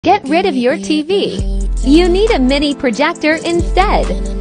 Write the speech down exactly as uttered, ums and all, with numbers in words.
Get rid of your T V. You need a mini projector instead.